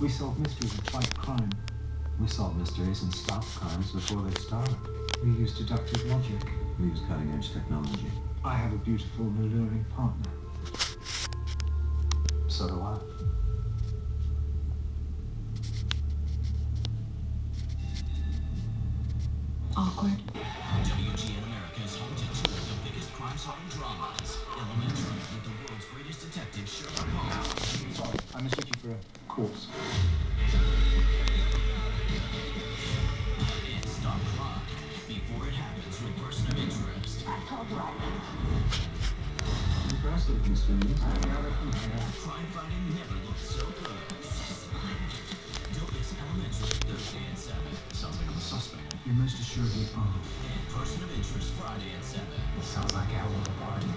We solve mysteries and fight crime. We solve mysteries and stop crimes before they start. We use deductive logic. We use cutting-edge technology. I have a beautiful and alluring partner. So do I. Awkward. WGN America is home to two of the biggest crime-solving dramas. Elementary with the world's greatest detective, Sherlock Holmes. Sorry, I mistook you for a corpse. And Stop Crime Before It Happens with Person of Interest. I told you I Impressive, Mr. News. Crime fighting never looked so good. Don't miss Elementary Thursday at 7. Sounds like I'm a suspect. You're most assuredly are. And Person of Interest Friday at 7. Sounds like I want a party.